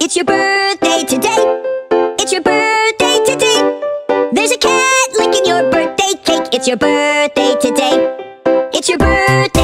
It's your birthday today. It's your birthday today. There's a cat licking your birthday cake. It's your birthday today. It's your birthday.